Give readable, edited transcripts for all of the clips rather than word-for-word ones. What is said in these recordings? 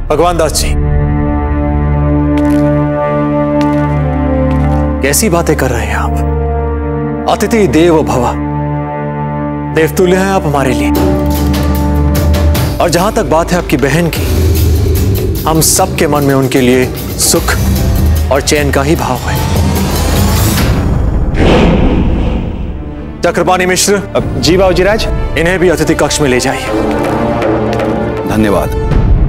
भगवान दास जी, कैसी बातें कर रहे हैं आप? अतिथि देवो भव, देवतुल्य हैं आप हमारे लिए। और जहां तक बात है आपकी बहन की, हम सबके मन में उनके लिए सुख और चैन का ही भाव है। चक्रपाणी मिश्र। जी बाबूजीराज। इन्हें भी अतिथि कक्ष में ले जाइए। धन्यवाद।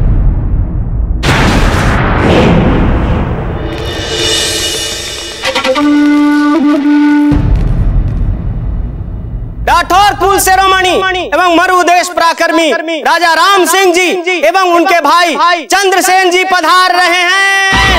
राठौर कुल शिरोमणि एवं मरुदेश पराक्रमी राजा राम सिंह जी एवं उनके भाई चंद्रसेन जी पधार रहे हैं।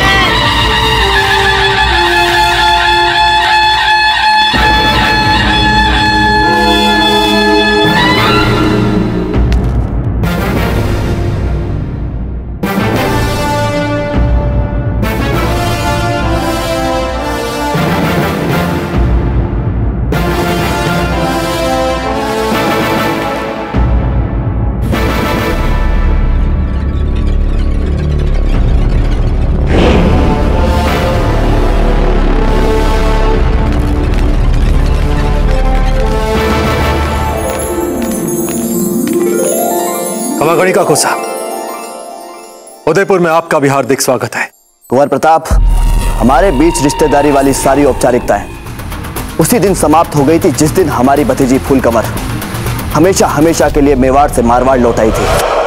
गणिका को साहब, उदयपुर में आपका भी हार्दिक स्वागत है। कुंवर प्रताप, हमारे बीच रिश्तेदारी वाली सारी औपचारिकताएं उसी दिन समाप्त हो गई थी जिस दिन हमारी भतीजी फूलकमर हमेशा हमेशा के लिए मेवाड़ से मारवाड़ लौट आई थी।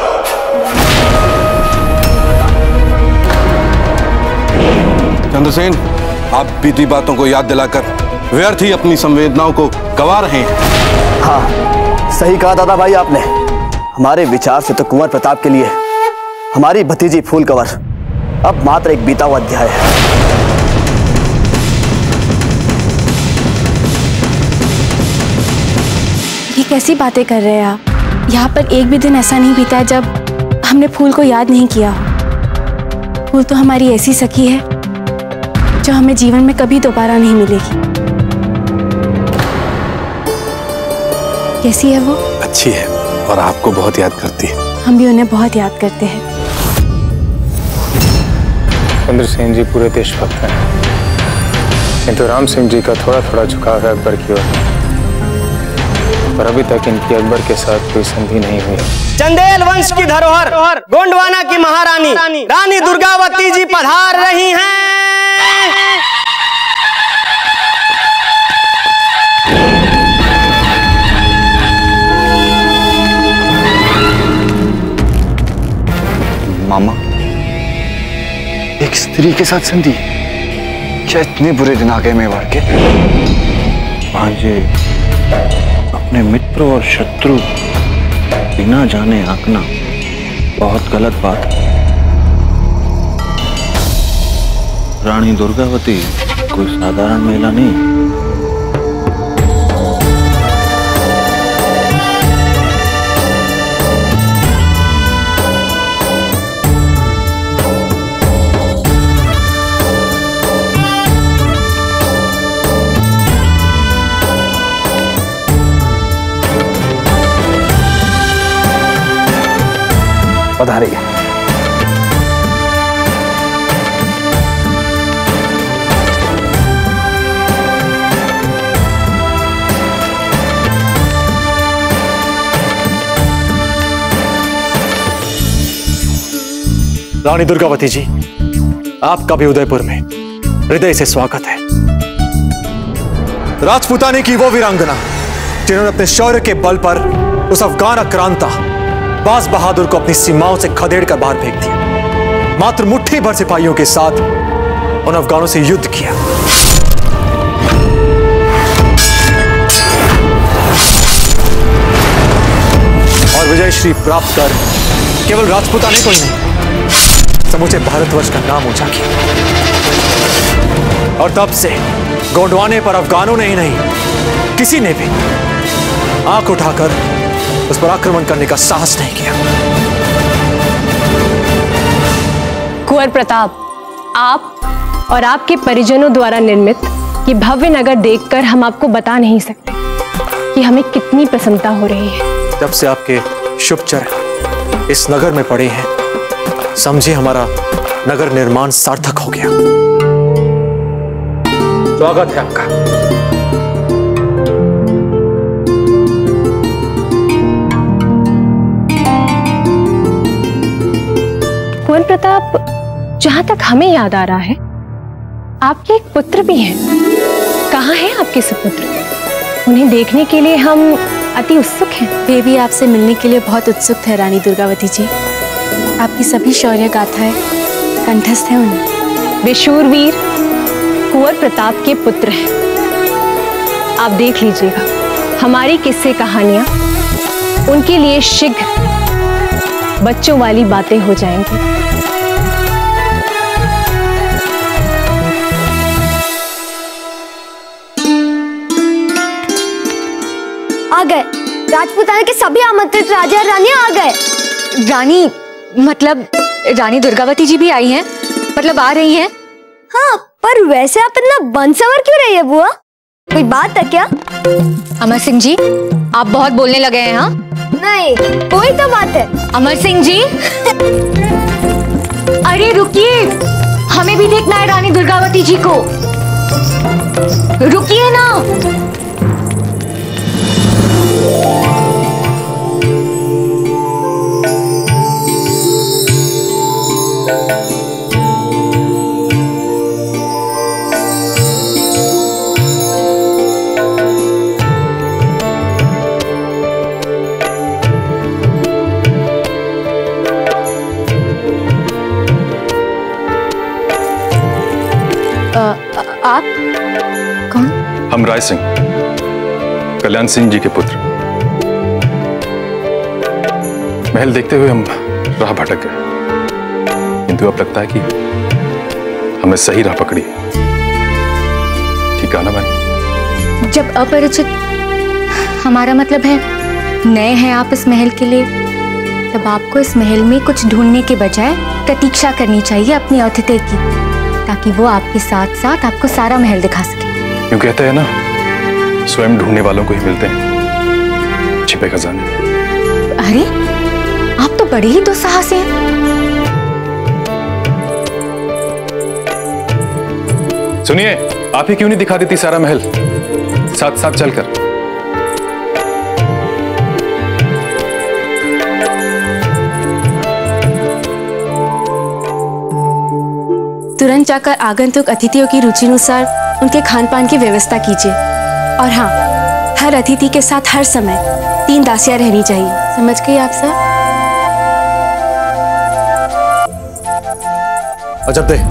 चंद्रसेन, आप बीती बातों को याद दिलाकर व्यर्थ ही अपनी संवेदनाओं को गवा रहे हैं। हाँ, सही कहा दादा भाई आपने। हमारे विचार से तो कुंवर प्रताप के लिए हमारी भतीजी फूलकमर अब मात्र एक बीता हुआ अध्याय है। ये कैसी बातें कर रहे हैं आप? यहाँ पर एक भी दिन ऐसा नहीं बीता है जब हमने फूल को याद नहीं किया। फूल तो हमारी ऐसी सखी है जो हमें जीवन में कभी दोबारा नहीं मिलेगी। कैसी है वो? अच्छी है और आपको बहुत याद करती है। हम भी उन्हें बहुत याद करते हैं। चंद्रसेन जी पूरे देशभक्त हैं, किंतु राम सिंह जी का थोड़ा थोड़ा झुकाव है अकबर की ओर, पर अभी तक इनकी अकबर के साथ कोई संधि नहीं हुई। चंदेल वंश की धरोहर गोंडवाना की महारानी रानी दुर्गावती जी पधार रही हैं। मामा, एक स्त्री के साथ संधि? क्या इतने बुरे दिन आ गए मेवाड़ के? भांजे, अपने मित्र और शत्रु बिना जाने आंकना बहुत गलत बात है। रानी दुर्गावती कोई साधारण महिला नहीं। पधारिए। रानी दुर्गावती जी, आपका भी उदयपुर में हृदय से स्वागत है। राजपुताने की वो वीरांगना जिन्होंने अपने शौर्य के बल पर उस अफगान आक्रांता बाज बहादुर को अपनी सीमाओं से खदेड़ कर बाहर फेंक दिया। मात्र मुट्ठी भर सिपाहियों के साथ उन अफगानों से युद्ध किया। और विजय श्री प्राप्त कर केवल राजपुताने को ही नहीं, समूचे भारतवर्ष का नाम ऊंचा किया। और तब से गोंडवाने पर अफगानों ने ही नहीं, किसी ने भी आंख उठाकर उस पर आक्रमण करने का साहस नहीं किया। कुंवर प्रताप, आप और आपके परिजनों द्वारा निर्मित ये भव्य नगर देखकर हम आपको बता नहीं सकते कि हमें कितनी प्रसन्नता हो रही है। जब से आपके शुभ चरण इस नगर में पड़े हैं, समझिए हमारा नगर निर्माण सार्थक हो गया। स्वागत है आपका। कुंवर प्रताप, जहां तक हमें याद आ रहा है आपके एक पुत्र भी हैं। कहाँ हैं आपके सुपुत्र? उन्हें देखने के लिए हम अति उत्सुक हैं। वे भी आपसे मिलने के लिए बहुत उत्सुक थे रानी दुर्गावती जी। आपकी सभी शौर्य गाथाएं कंठस्थ हैं उन्हें। वे शूरवीर कुंवर प्रताप के पुत्र हैं। आप देख लीजिएगा, हमारी किस्से कहानियां उनके लिए शीघ्र बच्चों वाली बातें हो जाएंगी। आ गए राजपुताना के सभी आमंत्रित राजा और रानी आ गए। रानी मतलब रानी दुर्गावती जी भी आई हैं? मतलब आ रही हैं? हाँ, पर वैसे आप इतना बंसवर क्यों रही है बुआ? कोई बात है क्या? अमर सिंह जी, आप बहुत बोलने लगे हैं। हाँ नहीं, कोई तो बात है। अमर सिंह जी अरे रुकिए, हमें भी देखना है रानी दुर्गावती जी को। रुकिए ना। आप कौन? हम राय सिंह, कल्याण सिंह जी के पुत्र। महल देखते हुए हम राह भटक गए, किंतु अब लगता है कि हमें सही राह पकड़ी। ठीक है ना मैंने? जब अपरिचित, हमारा मतलब है नए हैं आप इस महल के लिए, तब आपको इस महल में कुछ ढूंढने के बजाय प्रतीक्षा करनी चाहिए अपनी अतिथि की, ताकि वो आपके साथ साथ आपको सारा महल दिखा सके। यूं कहते हैं ना, स्वयं ढूंढने वालों को ही मिलते हैं छिपे खजाने। अरे आप तो बड़े ही दुस्साहसी हैं। सुनिए, आप ही क्यों नहीं दिखा देती सारा महल साथ साथ चलकर? तुरंत जाकर आगंतुक अतिथियों की रुचि अनुसार उनके खान पान की व्यवस्था कीजिए। और हाँ, हर अतिथि के साथ हर समय 3 दासियां रहनी चाहिए। समझ गई आप सब? अजब दे।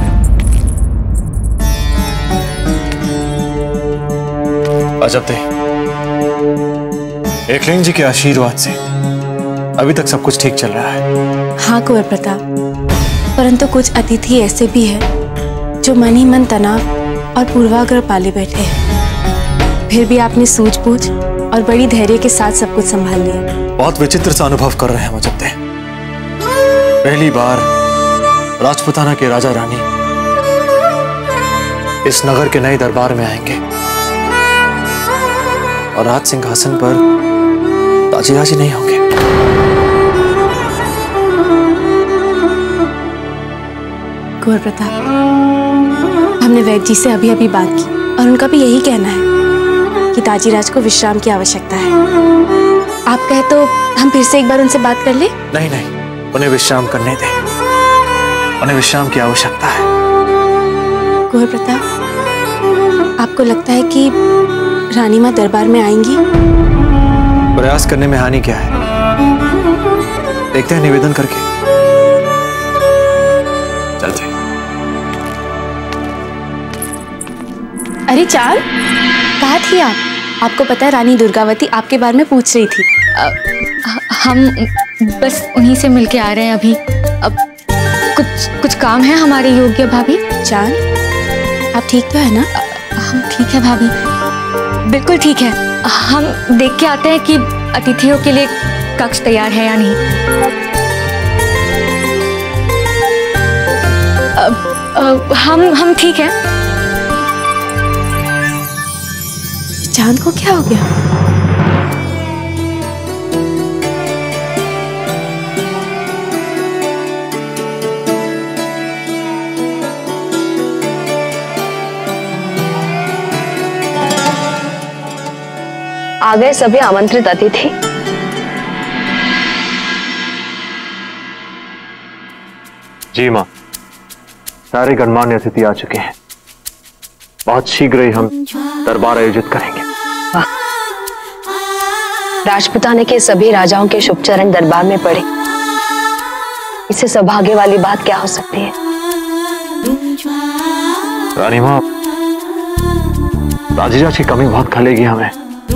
अजब दे। एकलिंग जी के आशीर्वाद से अभी तक सब कुछ ठीक चल रहा है। हाँ कुंवर प्रताप, परंतु कुछ अतिथि ऐसे भी हैं जो मन ही मन तनाव और पूर्वाग्रह पाले बैठे हैं। फिर भी आपने सूझबूझ और बड़ी धैर्य के साथ सब कुछ संभाल लिया। बहुत विचित्र सा अनुभव कर रहे हैं अजब दे। पहली बार राजपुताना के राजा रानी इस नगर के नए दरबार में आएंगे और राज सिंहासन पर ताजीराजी नहीं होंगे। कुंवर प्रताप, हमने वैद्य जी से अभी अभी बात की और उनका भी यही कहना है कि ताजीराज को विश्राम की आवश्यकता है। आप कहे तो हम फिर से एक बार उनसे बात कर ले? नहीं नहीं, उन्हें विश्राम करने दे। उन्हें विश्राम की आवश्यकता है। कुंवर प्रताप, आपको लगता है कि रानी माँ दरबार में आएंगी? प्रयास करने में हानि क्या है? देखते हैं निवेदन करके। चलते। अरे चाल, कहाँ थी आप? आपको पता है रानी दुर्गावती आपके बारे में पूछ रही थी। हम बस उन्हीं से मिलके आ रहे हैं अभी। अब कुछ काम है हमारे योग्य भाभी। चाल, आप ठीक तो है ना? हम ठीक है भाभी, बिल्कुल ठीक है। हम देख के आते हैं कि अतिथियों के लिए कक्ष तैयार है या नहीं। हम ठीक है। चांद को क्या हो गया? आ गए सभी आमंत्रित अतिथि। जी मां, सारे गणमान्य अतिथि आ चुके हैं। बहुत शीघ्र ही हम दरबार आयोजित करेंगे। राजपुताने के सभी राजाओं के शुभ चरण दरबार में पड़े, इससे सौभाग्य वाली बात क्या हो सकती है? रानी मां, राजीराज की कमी बहुत खलेगी हमें।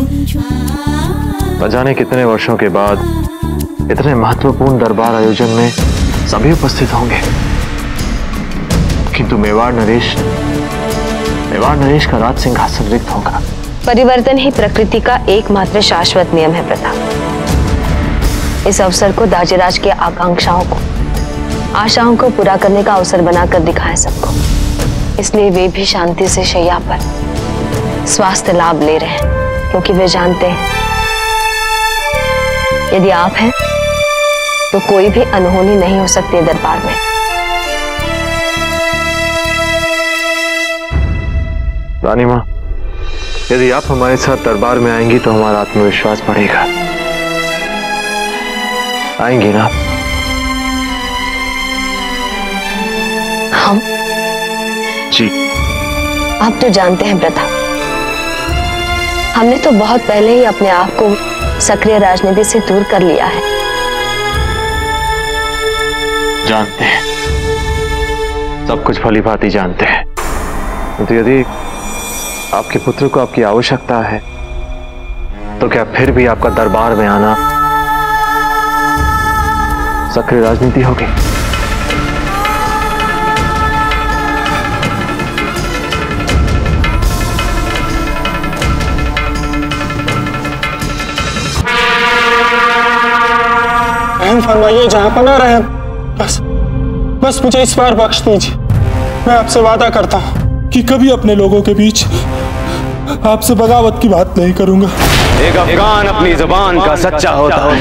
न जाने कितने वर्षों के बाद इतने महत्वपूर्ण दरबार आयोजन में सभी उपस्थित होंगे, किंतु मेवाड़ नरेश का राज सिंहासन रिक्त होगा। परिवर्तन ही प्रकृति का एकमात्र शाश्वत नियम है प्रताप। इस अवसर को दाजीराज की आकांक्षाओं को, आशाओं को पूरा करने का अवसर बनाकर दिखाएं सबको। इसलिए वे भी शांति से शैया पर स्वास्थ्य लाभ ले रहे हैं, क्योंकि वे जानते हैं यदि आप हैं तो कोई भी अनहोनी नहीं हो सकती दरबार में। रानी मां, यदि आप हमारे साथ दरबार में आएंगी तो हमारा आत्मविश्वास बढ़ेगा। आएंगी ना? हम? जी। आप तो जानते हैं प्रताप, हमने तो बहुत पहले ही अपने आप को सक्रिय राजनीति से दूर कर लिया है। जानते हैं, सब कुछ भली भांति जानते हैं। तो यदि आपके पुत्र को आपकी आवश्यकता है तो क्या फिर भी आपका दरबार में आना सक्रिय राजनीति होगी? फरमाइए जहां पर ना रहे, बस मुझे इस बार बख्श दीजिए। मैं आपसे वादा करता हूं कि कभी अपने लोगों के बीच आपसे बगावत की बात नहीं करूंगा। एक अफगान अपनी जुबान का सच्चा होता है।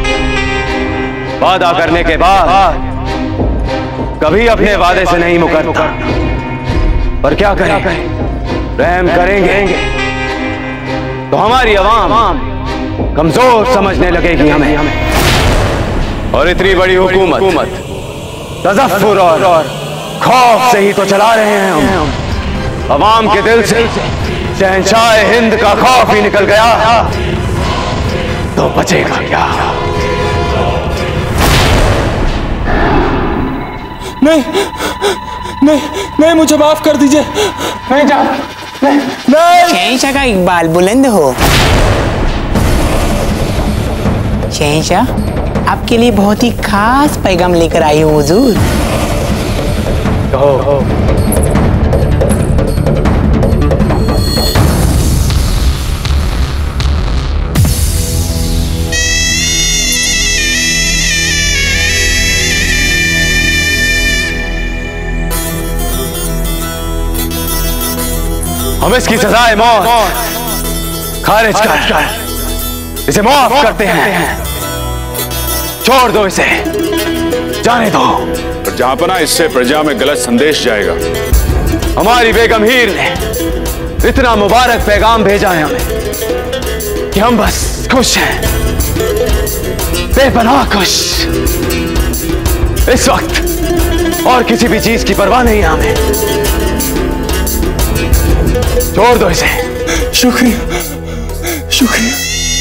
वादा करने के बाद कभी अपने वादे से नहीं मुकरता। पर क्या करें, रहम करेंगे तो हमारी आवाम कमजोर समझने लगेगी हमें। और इतनी बड़ी हुकूमत तज़फ्फुर और खौफ से ही तो चला रहे हैं हम। अवाम के दिल से शहंशाह हिंद का खौफ ही निकल गया तो बचेगा क्या? नहीं नहीं नहीं, मुझे माफ कर दीजिए। नहीं जा, नहीं। शहंशाह का इकबाल बुलंद हो। शहंशाह, आपके लिए बहुत ही खास पैगाम लेकर आई हूँ हुजूर। हम इसकी सजाए मौत खारिज कर इसे माफ करते हैं। छोड़ दो इसे, जाने दो। पर जहांपना, इससे प्रजा में गलत संदेश जाएगा। हमारी बेगम हीर ने इतना मुबारक पैगाम भेजा है हमें कि हम बस खुश हैं, बेपनाह खुश। इस वक्त और किसी भी चीज की परवाह नहीं है हमें। छोड़ दो इसे। शुक्रिया, शुक्रिया।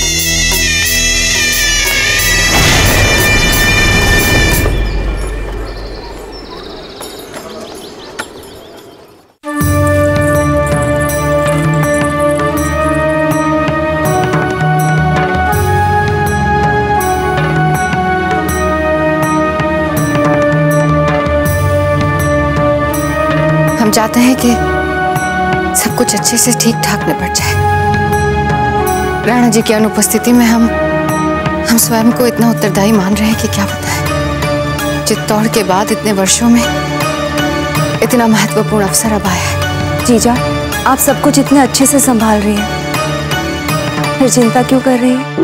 हम चाहते हैं कि सब कुछ अच्छे से ठीक ठाक निपट जाए। राणा जी की अनुपस्थिति में हम स्वयं को इतना उत्तरदायी मान रहे हैं कि क्या बताएं। चित्तौड़ के बाद इतने वर्षों में इतना महत्वपूर्ण अवसर अब आया है। जीजा, आप सब कुछ इतने अच्छे से संभाल रही हैं, फिर चिंता क्यों कर रही है?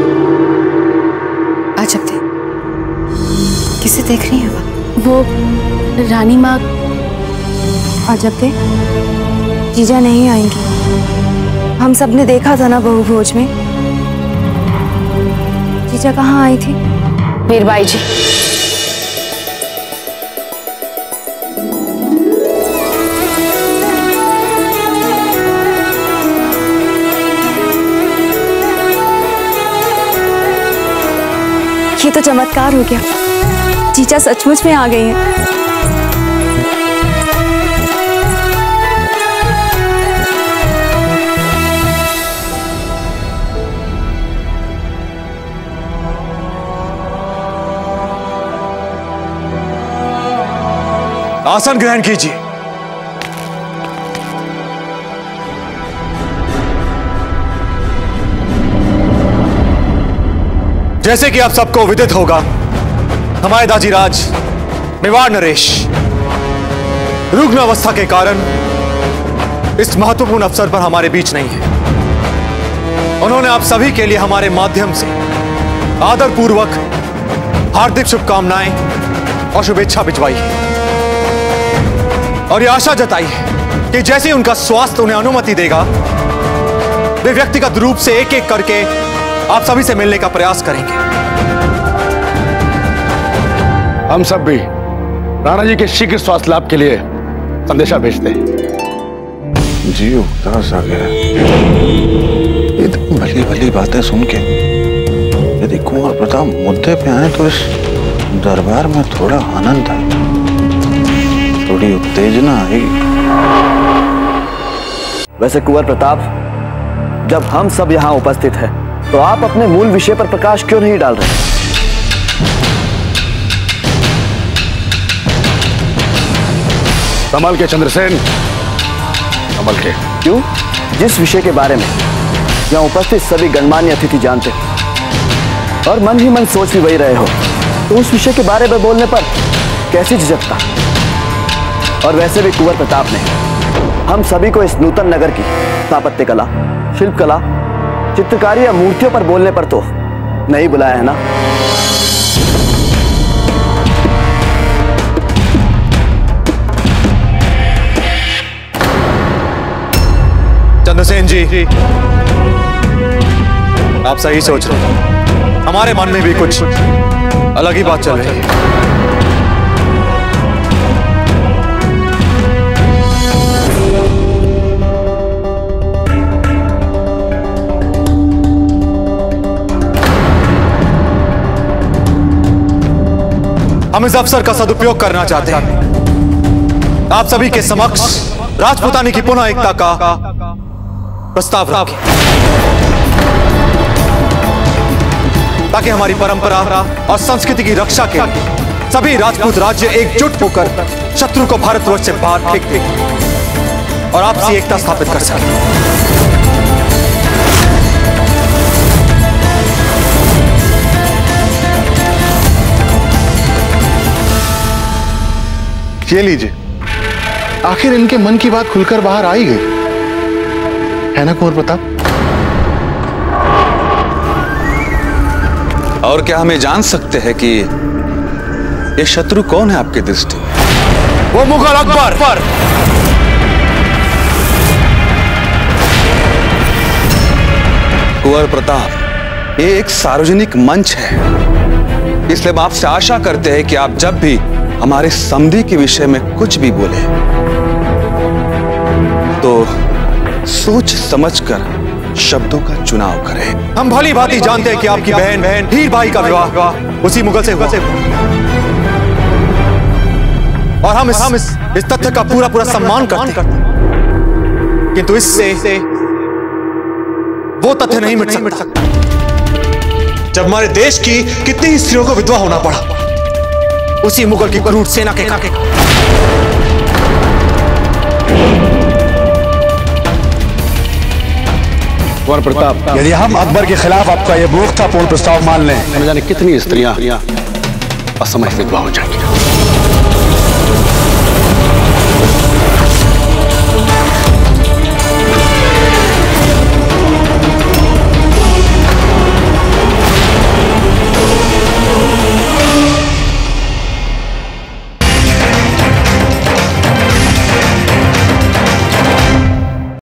आज अब किसे देख रही है? वो रानी माँ। आज अब जीजा नहीं आएंगी। हम सब ने देखा था ना बहु भोज में, राजा कहाँ आई थी? वीरबाई जी। ये तो चमत्कार हो गया, जीजा सचमुच में आ गई हैं। आसन ग्रहण कीजिए। जैसे कि आप सबको विदित होगा, हमारे दाजी राज मेवाड़ नरेश रुग्ण अवस्था के कारण इस महत्वपूर्ण अवसर पर हमारे बीच नहीं है। उन्होंने आप सभी के लिए हमारे माध्यम से आदरपूर्वक हार्दिक शुभकामनाएं और शुभेच्छा भिजवाई है और यह आशा जताई है कि जैसे उनका स्वास्थ्य उन्हें अनुमति देगा, वे व्यक्तिगत रूप से एक एक करके आप सभी से मिलने का प्रयास करेंगे। हम सब भी राणा जी के शीघ्र स्वास्थ्य लाभ के लिए संदेशा भेजते हैं। जी उदास आ गया। ये भली भली बातें सुन के यदि कुंवर प्रताप मुद्दे पे आए तो इस दरबार में थोड़ा आनंद आए, थोड़ी उत्तेजना आई। वैसे कुंवर प्रताप, जब हम सब यहाँ उपस्थित हैं, तो आप अपने मूल विषय पर प्रकाश क्यों नहीं डाल रहे? कमल के चंद्रसेन, कमल के। क्यों? जिस विषय के बारे में यहाँ उपस्थित सभी गणमान्य अतिथि जानते हो और मन ही मन सोच भी वही रहे हो, तो उस विषय के बारे में बोलने पर कैसी झिझकता? और वैसे भी कुंवर प्रताप ने हम सभी को इस नूतन नगर की स्थापत्य कला, शिल्प कला, चित्रकारी या मूर्तियों पर बोलने पर तो नहीं बुलाया है ना? चंद्रसेन जी, आप सही सोच रहे हैं। हमारे मन में भी कुछ अलग ही बात चल रही है। हम इस अवसर का सदुपयोग करना चाहते हैं। आप सभी के समक्ष राजपुतानी की पुनः एकता का प्रस्ताव रखें, ताकि हमारी परंपरा और संस्कृति की रक्षा के लिए सभी राजपूत राज्य एकजुट होकर शत्रु को भारतवर्ष से बाहर फेंक दें और आपसी एकता स्थापित कर सकें। ये लीजिए, आखिर इनके मन की बात खुलकर बाहर आ ही गई है ना कुंवर प्रताप? और क्या हमें जान सकते हैं कि ये शत्रु कौन है आपके दृष्टि में? वो मुगल अकबर। कुंवर प्रताप, ये एक सार्वजनिक मंच है, इसलिए हम आपसे आशा करते हैं कि आप जब भी हमारे संधि के विषय में कुछ भी बोले तो सोच समझकर शब्दों का चुनाव करें। हम भली भांति जानते हैं कि आपकी बहन हीर भाई का विवाह उसी मुगल से हुआ और हम इस तथ्य का पूरा सम्मान करते हैं, किंतु इससे वो तथ्य नहीं मिट सकता जब हमारे देश की कितनी स्त्रियों को विधवा होना पड़ा उसी मुगल की क्रूर सेना के कारण। कुंवर प्रताप, यदि हम अकबर के खिलाफ आपका यह मूर्खतापूर्ण प्रस्ताव मान लें, न जाने कितनी स्त्रियां असमय विधवा हो जाएंगी।